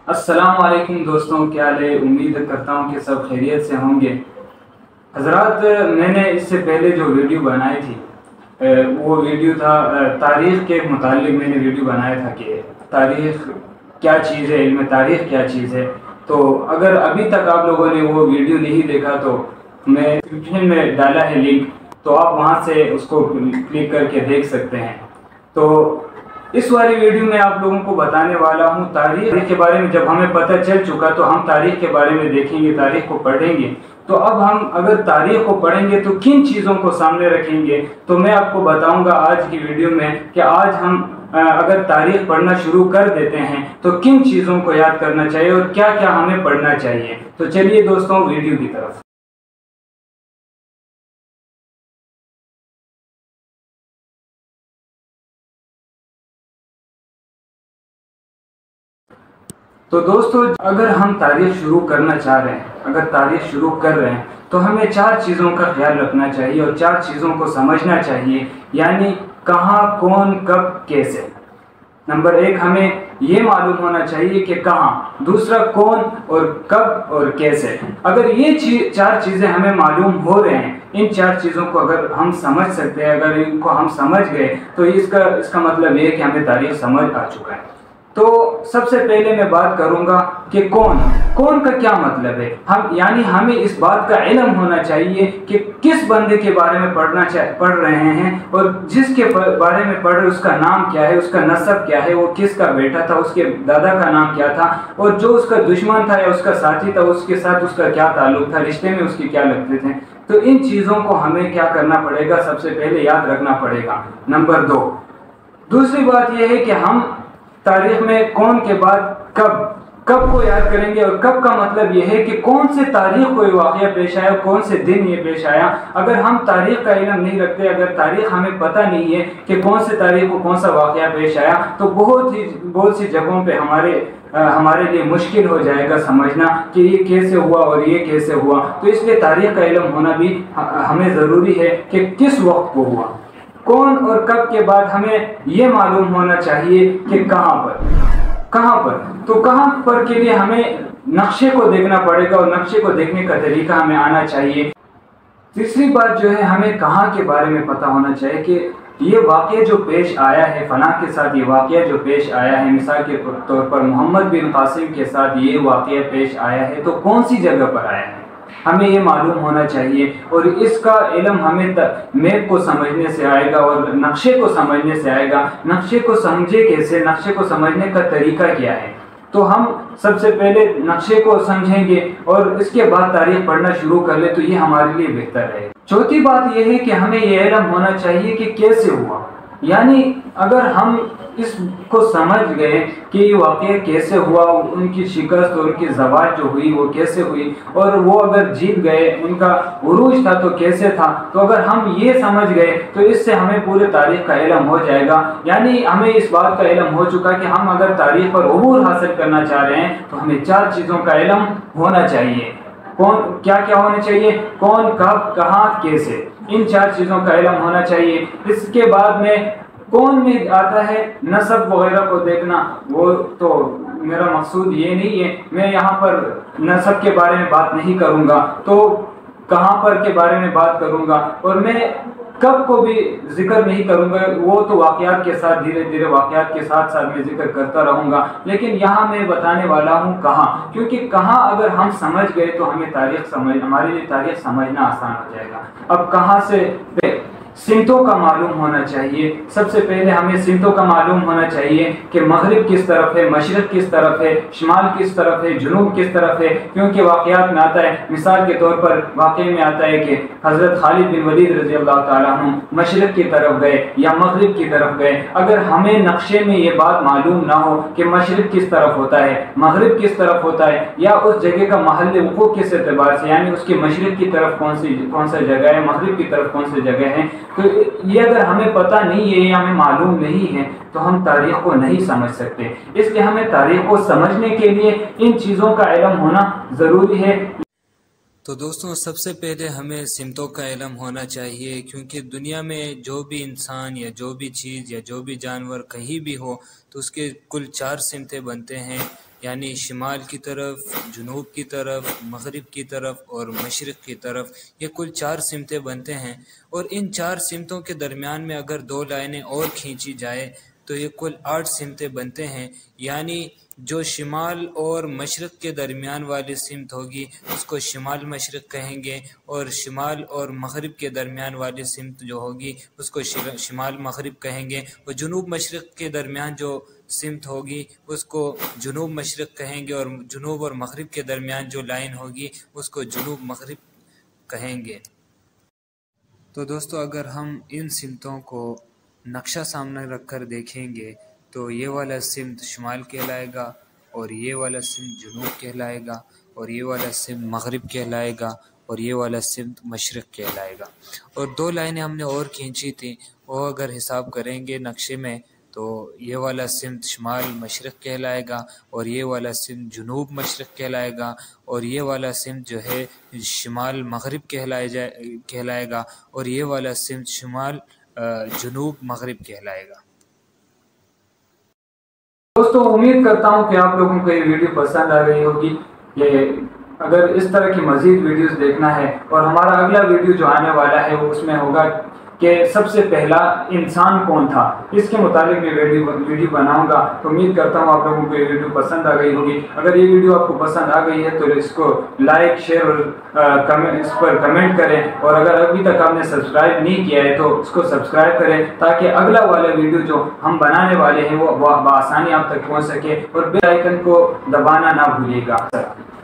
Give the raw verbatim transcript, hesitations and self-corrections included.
السلام علیکم دوستوں، کیا حال ہے؟ امید کرتا ہوں کہ سب خیریت سے ہوں گے۔ حضرات، میں نے اس سے پہلے جو ویڈیو بنائی تھی وہ ویڈیو تھا تاریخ کے متعلق۔ میں نے ویڈیو بنایا تھا کہ تاریخ کیا چیز ہے، علم تاریخ کیا چیز ہے۔ تو اگر ابھی تک آپ لوگوں نے وہ ویڈیو نہیں دیکھا تو میں ڈسکرپشن میں ڈالا ہے لنک، تو آپ وہاں سے اس کو کلک کر کے دیکھ سکتے ہیں۔ تو اس والی ویڈیو میں آپ لوگوں کو بتانے والا ہوں تاریخ کے بارے میں۔ جب ہمیں پتہ چل چکا تو ہم تاریخ کے بارے میں دیکھیں گے، تاریخ کو پڑھیں گے۔ تو اب ہم اگر تاریخ کو پڑھیں گے تو کن چیزوں کو سامنے رکھیں گے، تو میں آپ کو بتاؤں گا آج کی ویڈیو میں کہ آج ہم اگر تاریخ پڑھنا شروع کر دیتے ہیں تو کن چیزوں کو یاد کرنا چاہیے اور کیا کیا ہمیں پڑھنا چاہیے۔ تو چلیے دوستوں ویڈیو کی طرف۔ تو دوستو، اگر ہم تاریخ شروع کرنا چاہ رہے ہیں، اگر تاریخ شروع کر رہے ہیں تو ہمیں چار چیزوں کا خیال رکھنا چاہیے اور چار چیزوں کو سمجھنا چاہیے، یعنی کہاں، کون، کب، کیسے۔ نمبر ایک، ہمیں یہ معلوم ہونا چاہیے کہ کہاں، دوسرا کون اور کب اور کیسے۔ اگر یہ چار چیزیں ہمیں معلوم ہو رہے ہیں، ان چار چیزوں کو اگر ہم سمجھ سکتے ہیں، اگر ان کو ہم سمجھ گئے تو اس کا اس کا مطلب یہ ہے کہ ہمیں تاریخ سمجھ آ چکا ہے۔ تو سب سے پہلے میں بات کروں گا کہ کون کون کا کیا مطلب ہے۔ ہم یعنی ہمیں اس بات کا علم ہونا چاہیے کہ کس بندے کے بارے میں پڑھنا پڑھ رہے ہیں، اور جس کے بارے میں پڑھ رہے اس کا نام کیا ہے، اس کا نسب کیا ہے، وہ کس کا بیٹا تھا، اس کے دادا کا نام کیا تھا، اور جو اس کا دشمن تھا یا اس کا ساتھی تھا اس کے ساتھ اس کا کیا تعلق تھا، رشتے میں اس کے کیا لگتے تھے۔ تو ان چیزوں کو ہمیں کیا کرنا پڑے گا، سب سے پہلے یاد رکھنا پڑے گا۔ نمبر دو، دوسری بات یہ ہے کہ ہم تاریخ میں کون کے بعد کب کب کو یاد کریں گے، اور کب کا مطلب یہ ہے کہ کون سے تاریخ کو یہ واقعہ پیش آیا، کون سے دن یہ پیش آیا۔ اگر ہم تاریخ کا علم نہیں رکھتے، اگر تاریخ ہمیں پتہ نہیں ہے کہ کون سے تاریخ کو کون سا واقعہ پیش آیا، تو بہت ہی بہت سی جگہوں پہ ہمارے ہمارے لیے مشکل ہو جائے گا سمجھنا کہ یہ کیسے ہوا اور یہ کیسے ہوا۔ تو اس لیے تاریخ کا علم ہونا بھی ہمیں ضروری ہے کہ کس وقت کو ہوا۔ کون اور کب کے بعد ہمیں یہ معلوم ہونا چاہیے کہ کہاں پر کہاں پر تو کہاں پر کے لیے ہمیں نقشے کو دیکھنا پڑے گا، اور نقشے کو دیکھنے کا طریقہ ہمیں آنا چاہیے۔ تیسری بات جو ہے، ہمیں کہاں کے بارے میں پتہ ہونا چاہیے کہ یہ واقعہ جو پیش آیا ہے، فلاں کے ساتھ یہ واقعہ جو پیش آیا ہے، مثال کے طور پر محمد بن قاسم کے ساتھ یہ واقعہ پیش آیا ہے، تو کون سی جگہ پر آیا ہے، ہمیں یہ معلوم ہونا چاہیے۔ اور اس کا علم ہمیں میپ کو سمجھنے سے آئے گا اور نقشے کو سمجھنے سے آئے گا۔ نقشے کو سمجھے کیسے، نقشے کو سمجھنے کا طریقہ کیا ہے؟ تو ہم سب سے پہلے نقشے کو سمجھیں گے اور اس کے بعد تاریخ پڑھنا شروع کر لیں تو یہ ہمارے لیے بہتر ہے۔ چوتھی بات یہ ہے کہ ہمیں یہ علم ہونا چاہیے کہ کیسے ہوا، یعنی اگر ہم اس کو سمجھ گئے کہ یہ واقعہ کیسے ہوا، ان کی شکست اور ان کی زوال جو ہوئی وہ کیسے ہوئی، اور وہ اگر جیت گئے، ان کا عروج تھا تو کیسے تھا، تو اگر ہم یہ سمجھ گئے تو اس سے ہمیں پورے تاریخ کا علم ہو جائے گا۔ یعنی ہمیں اس بات کا علم ہو چکا کہ ہم اگر تاریخ پر عبور حاصل کرنا چاہ رہے ہیں تو ہمیں چار چیزوں کا علم ہونا چاہیے۔ کون کیا کیا ہونا چاہیے؟ کون، کب، کہاں، کیسے، ان چار چیزوں کا علم ہونا چاہیے۔ اس کے بعد میں کون میں آتا ہے نسب وغیرہ کو دیکھنا، وہ تو میرا مقصود یہ نہیں ہے، میں یہاں پر نسب کے بارے میں بات نہیں کروں گا، تو کہاں پر کے بارے میں بات کروں گا، اور میں کب کو بھی ذکر نہیں کروں گا، وہ تو واقعات کے ساتھ دھیرے دھیرے واقعات کے ساتھ ساتھ میں ذکر کرتا رہوں گا۔ لیکن یہاں میں بتانے والا ہوں کہاں، کیونکہ کہاں اگر ہم سمجھ گئے تو ہمیں تاریخ سمجھ ہمارے لیے تاریخ سمجھنا آسان ہو جائے گا۔ اب کہاں سے سمتوں کا معلوم ہونا چاہیے۔ سب سے پہلے ہمیں سمتوں کا معلوم ہونا چاہیے کہ مغرب کس طرف ہے، مشرق کس طرف ہے، شمال کس طرف ہے، جنوب کس طرف ہے، کیونکہ واقعات میں آتا ہے، مثال کے طور پر واقعے میں آتا ہے کہ حضرت خالد بن ولید رضی اللہ تعالیٰ عنہ مشرق کی طرف گئے یا مغرب کی طرف گئے۔ اگر ہمیں نقشے میں یہ بات معلوم نہ ہو کہ مشرق کس طرف ہوتا ہے، مغرب کس طرف ہوتا ہے، یا اس جگہ کا محل وقوع کس اعتبار سے، یعنی اس کے مشرق کی طرف کون سی کون سا جگہ ہے، مغرب کی طرف کون سی جگہ ہے، تو یہ اگر ہمیں پتہ نہیں ہے یا ہمیں معلوم نہیں ہے تو ہم تاریخ کو نہیں سمجھ سکتے۔ اس لیے ہمیں تاریخ کو سمجھنے کے لیے ان چیزوں کا علم ہونا ضروری ہے۔ تو دوستوں سب سے پہلے ہمیں سمتوں کا علم ہونا چاہیے، کیونکہ دنیا میں جو بھی انسان یا جو بھی چیز یا جو بھی جانور کہیں بھی ہو تو اس کے کل چار سمتیں بنتے ہیں، یعنی شمال کی طرف، جنوب کی طرف، مغرب کی طرف اور مشرق کی طرف، یہ کل چار سمتیں بنتے ہیں۔ اور ان چار سمتوں کے درمیان میں اگر دو لائنیں اور کھینچی جائے تو یہ کل آٹھ سمتیں بنتے ہیں، یعنی جو شمال اور مشرق کے درمیان والی سمت ہوگی اس کو شمال مشرق کہیں گے، اور شمال اور مغرب کے درمیان والی سمت جو ہوگی اس کو شمال مغرب کہیں گے، اور جنوب مشرق کے درمیان جو سمت ہوگی اس کو جنوب مشرق کہیں گے، اور جنوب اور مغرب کے درمیان جو لائن ہوگی اس کو جنوب مغرب کہیں گے۔ تو دوستو اگر ہم ان سمتوں کو نقشہ سامنے رکھ کر دیکھیں گے تو یہ والا سمت شمال کہلائے گا، اور یہ والا سمت جنوب کہلائے گا، اور یہ والا سمت مغرب کہلائے گا، اور یہ والا سمت مشرق کہلائے گا۔ اور دو لائنیں ہم نے اور کھینچی تھیں، وہ اگر حساب کریں گے نقشے میں تو یہ والا سمت شمال مشرق کہلائے گا، اور یہ والا سمت جنوب مشرق کہلائے گا، اور یہ والا سمت جو ہے شمال مغرب کہلائے جائے کہلائے گا، اور یہ والا سمت شمال جنوب مغرب کہلائے گا۔ دوستو امید کرتا ہوں کہ آپ لوگوں کو یہ ویڈیو پسند آ گئی ہوگی۔ یہ اگر اس طرح کی مزید ویڈیوز دیکھنا ہے اور ہمارا اگلا ویڈیو جو آنے والا ہے وہ اس میں ہوگا کہ سب سے پہلا انسان کون تھا، اس کے متعلق میں ویڈیو ویڈیو بناؤں گا۔ تو امید کرتا ہوں آپ لوگوں کو یہ ویڈیو پسند آ گئی ہوگی۔ اگر یہ ویڈیو آپ کو پسند آ گئی ہے تو اس کو لائک، شیئر اور اس پر کمنٹ کریں، اور اگر ابھی تک آپ نے سبسکرائب نہیں کیا ہے تو اس کو سبسکرائب کریں تاکہ اگلا والا ویڈیو جو ہم بنانے والے ہیں وہ بآسانی آپ تک پہنچ سکے، اور بیل آئیکن کو دبانا نہ بھولیے گا۔